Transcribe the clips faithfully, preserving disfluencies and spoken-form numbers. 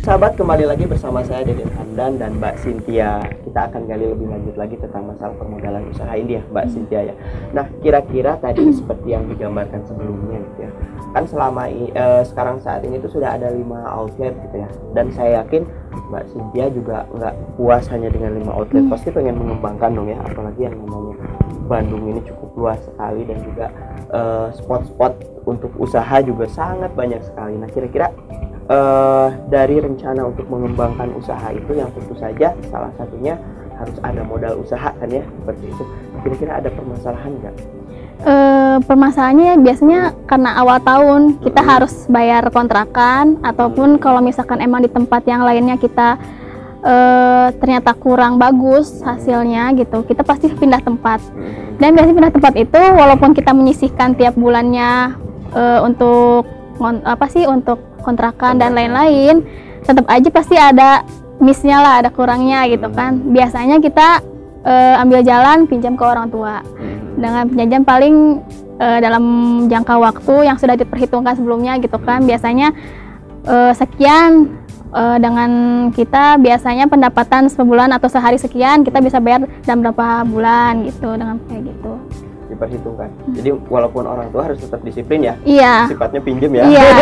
sahabat, kembali lagi bersama saya Deden Hamdan dan Mbak Cynthia. Kita akan gali lebih lanjut lagi tentang masalah permodalan usaha ini ya Mbak Cynthia ya. Nah, kira-kira tadi seperti yang digambarkan sebelumnya gitu ya. Kan selama ini, eh, sekarang saat ini tuh sudah ada lima outlet gitu ya. Dan saya yakin Mbak Cynthia juga nggak puas hanya dengan lima outlet, pasti pengen mengembangkan dong ya. Apalagi yang namanya Bandung ini cukup luas sekali dan juga eh, spot-spot untuk usaha juga sangat banyak sekali. Nah, kira-kira Uh, dari rencana untuk mengembangkan usaha itu yang tentu saja salah satunya harus ada modal usaha kan ya, seperti itu. Kira-kira ada permasalahan nggak? Uh, permasalahannya biasanya karena awal tahun kita hmm. harus bayar kontrakan, ataupun hmm. kalau misalkan emang di tempat yang lainnya kita uh, ternyata kurang bagus hasilnya gitu, kita pasti pindah tempat. Hmm. Dan biasanya pindah tempat itu walaupun kita menyisihkan tiap bulannya uh, untuk apa sih untuk kontrakan dan lain-lain, tetap aja pasti ada missnya lah, ada kurangnya gitu kan. Biasanya kita e, ambil jalan pinjam ke orang tua dengan pinjam paling e, dalam jangka waktu yang sudah diperhitungkan sebelumnya gitu kan. Biasanya e, sekian e, dengan kita biasanya pendapatan sebulan atau sehari sekian, kita bisa bayar dalam berapa bulan gitu, dengan kayak gitu diperhitungkan. Jadi walaupun orang tua harus tetap disiplin ya. Iya. Sifatnya pinjam ya. Iya.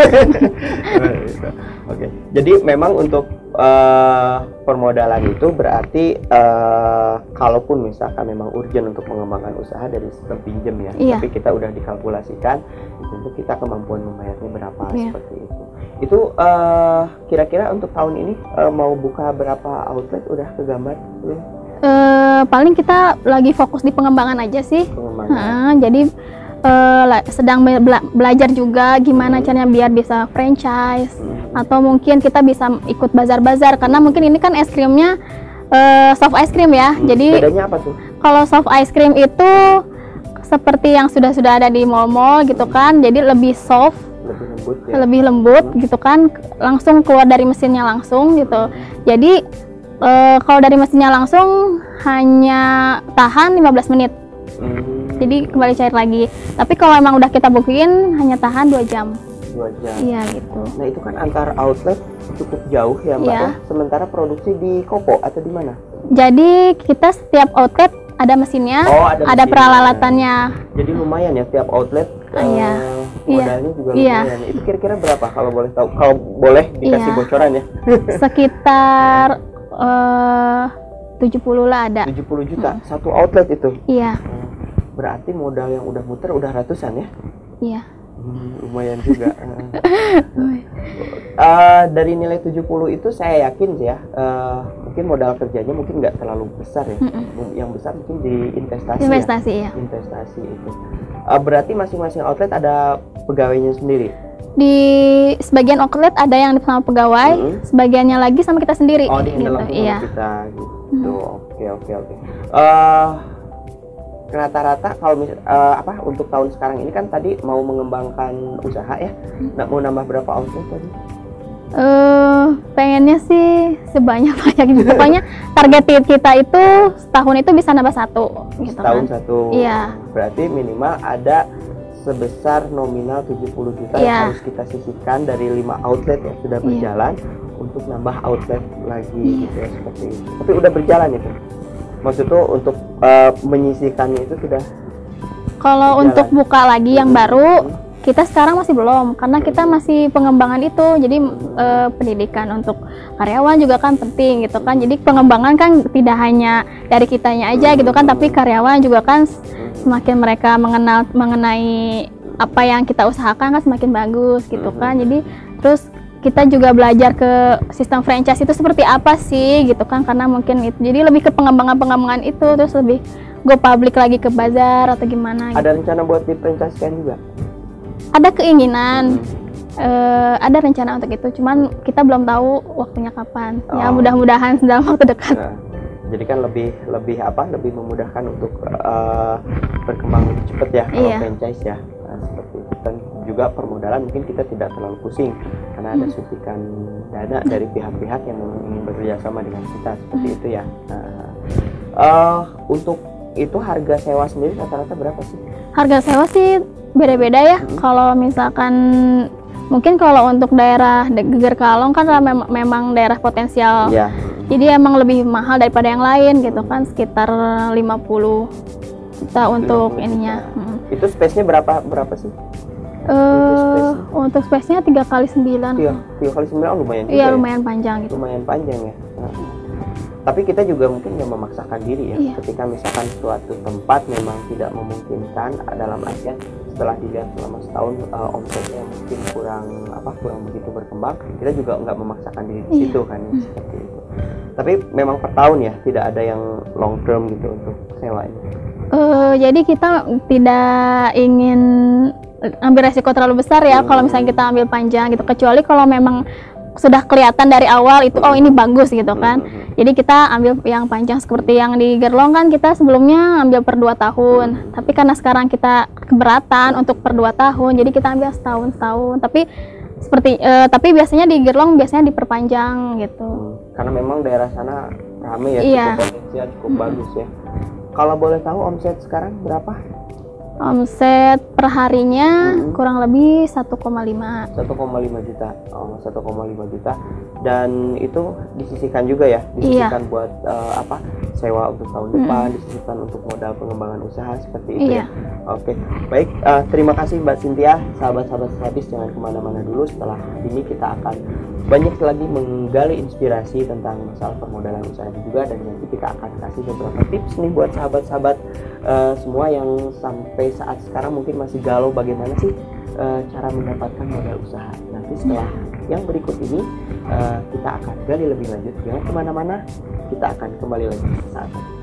Oke. Jadi memang untuk uh, permodalan itu berarti uh, kalaupun misalkan memang urgent untuk mengembangkan usaha dari sistem pinjam ya. Iya. Tapi kita udah dikalkulasikan untuk kita kemampuan membayarnya berapa, iya. seperti itu. Itu uh, kira-kira untuk tahun ini uh, mau buka berapa outlet udah kegambar belum? Uh, paling kita lagi fokus di pengembangan aja sih. Pengembangan. Nah, jadi uh, sedang bela belajar juga gimana hmm. caranya biar bisa franchise, hmm. atau mungkin kita bisa ikut bazar-bazar, karena mungkin ini kan es krimnya uh, soft ice cream ya. Hmm. Jadi bedanya apa tuh? Kalau soft ice cream itu seperti yang sudah-sudah ada di mall-mall gitu kan, jadi lebih soft, lebih lembut, ya? lebih lembut hmm. gitu kan, langsung keluar dari mesinnya langsung gitu. Jadi Uh, kalau dari mesinnya langsung hanya tahan lima belas menit, hmm. jadi kembali cair lagi. Tapi kalau emang udah kita booking hanya tahan dua jam. Dua jam. Iya gitu. Nah itu kan antar outlet cukup jauh ya Mbak ya. Sementara produksi di Kopo atau di mana? Jadi kita setiap outlet ada mesinnya, oh, ada, ada mesinnya. peralatannya. Jadi lumayan ya tiap outlet. Ah, iya. Uh, modalnya iya. juga iya. lumayan. Itu kira-kira berapa kalau boleh tahu? Kalau boleh dikasih iya. bocoran ya. Sekitar Uh, tujuh puluh lah ada. tujuh puluh juta hmm. satu outlet itu. Iya. Berarti modal yang udah muter udah ratusan ya? Iya. Hmm, lumayan juga. uh, dari nilai tujuh puluh itu saya yakin ya, uh, mungkin modal kerjanya mungkin nggak terlalu besar ya. Mm-mm. Yang besar mungkin di investasi. Investasi ya. ya. Investasi itu. Uh, berarti masing-masing outlet ada pegawainya sendiri. Di sebagian outlet ada yang sama pegawai, mm-hmm. sebagiannya lagi sama kita sendiri. Oh, di gitu. Iya. Kita gitu. Oke, oke, oke. Eh, rata-rata kalau mis- uh, apa untuk tahun sekarang ini kan tadi mau mengembangkan usaha ya. Nah, mau nambah berapa outlet tadi? Eh, uh, pengennya sih sebanyak-banyak gitu. Pokoknya target kita itu setahun itu bisa nambah satu gitu. Setahun kan. satu. Iya. Berarti minimal ada sebesar nominal tujuh puluh juta yeah. yang harus kita sisihkan dari lima outlet yang sudah berjalan yeah. untuk nambah outlet lagi yeah. gitu ya, seperti itu. Tapi udah berjalan ya kan? Maksudnya untuk uh, menyisihkannya itu sudah. Kalau untuk buka lagi yang hmm. baru kita sekarang masih belum, karena kita masih pengembangan itu. Jadi uh, pendidikan untuk karyawan juga kan penting gitu kan. Jadi pengembangan kan tidak hanya dari kitanya aja gitu kan, tapi karyawan juga kan semakin mereka mengenal mengenai apa yang kita usahakan kan semakin bagus gitu kan. Jadi terus kita juga belajar ke sistem franchise itu seperti apa sih gitu kan, karena mungkin itu jadi lebih ke pengembangan-pengembangan itu, terus lebih go public lagi ke bazar atau gimana gitu. Ada rencana buat di franchise-kan juga? Ada keinginan, hmm. uh, ada rencana untuk itu, cuman kita belum tahu waktunya kapan. Oh. Ya mudah-mudahan dalam waktu dekat. Nah. Jadi kan lebih lebih apa lebih memudahkan untuk uh, berkembang lebih cepat ya kalau iya. franchise ya, nah, seperti itu. Dan juga permodalan mungkin kita tidak terlalu pusing karena ada suntikan dana dari pihak-pihak yang ingin bekerja sama dengan kita, seperti itu ya. Nah, uh, untuk itu harga sewa sendiri rata-rata berapa sih? Harga sewa sih beda-beda ya. Hmm. Kalau misalkan Mungkin kalau untuk daerah de- Geger Kalong kan mem- memang daerah potensial. Iya. Jadi emang lebih mahal daripada yang lain gitu kan, sekitar lima puluh juta untuk lima puluh ininya. juta. Mm. Itu space-nya berapa berapa sih? Eh, untuk space-nya tiga kali sembilan. Tiga, tiga kali sembilan, oh, lumayan juga Iya, ya. lumayan panjang gitu. Lumayan panjang ya. Nah, tapi kita juga mungkin nggak memaksakan diri ya. Iya. Ketika misalkan suatu tempat memang tidak memungkinkan dalam artian setelah dilihat selama setahun uh, omsetnya mungkin kurang apa kurang begitu berkembang, kita juga nggak memaksakan diri di Iya. situ kan ya, seperti itu. Tapi memang per tahun ya, tidak ada yang long term gitu untuk sewa ini. Eh, jadi kita tidak ingin ambil resiko terlalu besar ya, Hmm. kalau misalnya kita ambil panjang gitu, kecuali kalau memang sudah kelihatan dari awal itu oh ini bagus gitu kan. Hmm. Jadi kita ambil yang panjang seperti yang di Gerlong kan kita sebelumnya ambil per dua tahun. Tapi karena sekarang kita keberatan untuk per dua tahun, jadi kita ambil setahun setahun. Tapi seperti eh, tapi biasanya di Gerlong biasanya diperpanjang gitu. Hmm, Karena memang daerah sana ramai ya, Iya. cukup potensial, cukup bagus ya. Kalau boleh tahu omset sekarang berapa? Omset perharinya Hmm. kurang lebih satu koma lima. satu koma lima juta. Oh, satu koma lima juta. Dan itu disisihkan juga ya, Iya. disisihkan buat eh, apa? Sewa untuk tahun depan, disisihkan untuk modal pengembangan usaha seperti itu Iya. ya. Oke, baik. eh, terima kasih Mbak Cynthia. Sahabat-sahabat Habis jangan kemana-mana dulu. Setelah ini kita akan banyak lagi menggali inspirasi tentang masalah permodalan usaha juga, dan nanti kita akan kasih beberapa tips nih buat sahabat-sahabat eh, semua yang sampai saat sekarang mungkin masih galau bagaimana sih eh, cara mendapatkan modal usaha. Nanti setelah yang berikut ini eh, kita akan gali lebih lanjut. Jangan kemana-mana, kita akan kembali lagi saat ini.